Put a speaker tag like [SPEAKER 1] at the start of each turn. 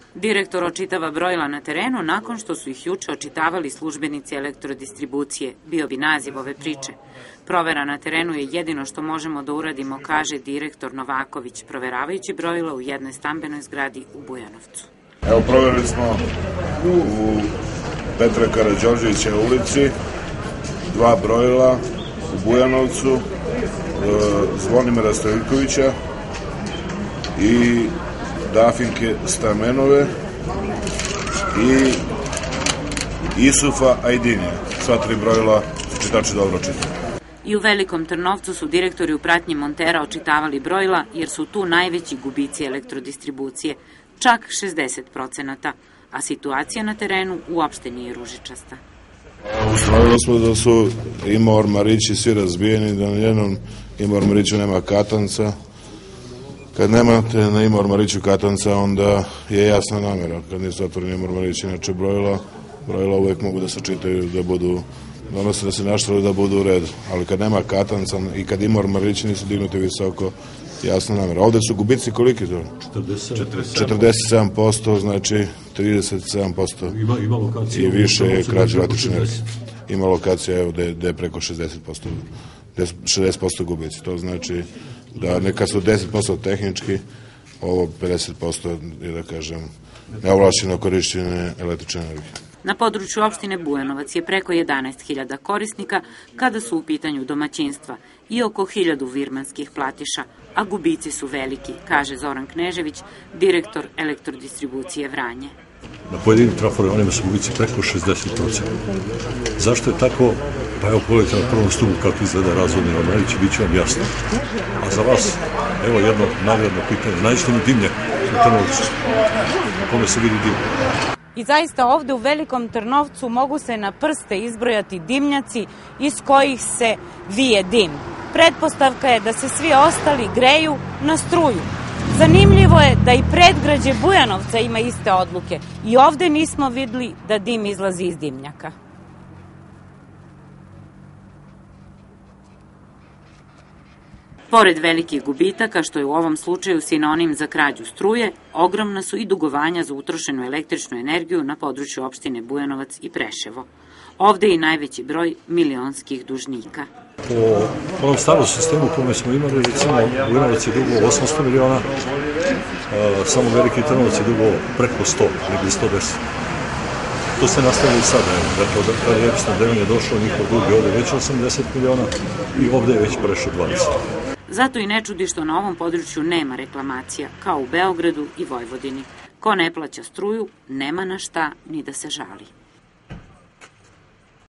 [SPEAKER 1] Direktor očitava brojila na terenu nakon što su ih juče očitavali službenici elektrodistribucije, bio bi naziv ove priče. Provera na terenu je jedino što možemo da uradimo, kaže direktor Novaković, proveravajući brojila u jednoj stambenoj zgradi u Bujanovcu.
[SPEAKER 2] Evo, proverili smo u Petra Karađorđevića ulici 2 brojila u Bujanovcu, Zvonimira Stojkovića i Dafinke Stamenove i Isufa Ajdinija. Sva 3 brojila čitači dobro čitaju.
[SPEAKER 1] I u Velikom Trnovcu su direktori u pratnji montera očitavali brojila jer su tu najveći gubici elektrodistribucije, čak 60%, a situacija na terenu uopšte nije ružičasta.
[SPEAKER 2] Ustanovili smo da su ima ormarići svi razbijeni, da na jednom ima ormariću nema katanca. Kad nemate na ima ormariću katanca, onda je jasna namera. Kad nisu otvoreni ormarići, inače brojila uvek mogu da se čitaju, da budu, donose da se naštali da budu u redu. Ali kad nema katanca i kad ima ormarići, nisu dignuti visoko, jasna namera. Ovde su gubici koliki to? 47%, znači 37%
[SPEAKER 3] ima lokacija
[SPEAKER 2] i više je krađe električne energije. Ima lokacija evo, gde je preko 60% gubici. To znači da neka su 10% tehnički, ovo 50% je, da kažem, neovlašćeno korišćenje električne energije.
[SPEAKER 1] Na području opštine Bujanovac je preko 11.000 korisnika kada su u pitanju domaćinstva i oko 1000 virmanskih platiša, a gubici su veliki, kaže Zoran Knežević, direktor elektrodistribucije Vranje.
[SPEAKER 3] Na pojedinim traforeonima su gubici preko 60%. Zašto je tako? Pa evo, pogledajte na prvom stupu kako izgleda razvodni ormarić, bit će vam jasno. A za vas, evo jedno nagradno pitanje. Nađite mi dimnjak u Trnovcu, na kome se vidi dim.
[SPEAKER 4] I zaista ovde u Velikom Trnovcu mogu se na prste izbrojati dimnjaci iz kojih se vije dim. Pretpostavka je da se svi ostali greju na struju. Zanimljivo je da i predgrađe Bujanovca ima iste odluke i ovde nismo videli da dim izlazi iz dimnjaka.
[SPEAKER 1] Pored velikih gubitaka, što je u ovom slučaju sinonim za krađu struje, ogromna su i dugovanja za utrošenu električnu energiju na području opštine Bujanovac i Preševo. Ovde je i najveći broj milionskih dužnika.
[SPEAKER 3] Po onom starom sistemu u kome smo imali, recimo, Bujanovac je dugo 800 miliona, samo Veliki Trnovac je dugo preko 100, ili 110. To se nastavili sada, dakle, kada je snabdevanje došao, njihov dug je ovde već 80 miliona i ovde je već prešao 20.
[SPEAKER 1] Zato i ne čudi što na ovom području nema reklamacija, kao u Beogradu i Vojvodini. Ko ne plaća struju, nema na šta ni da se žali.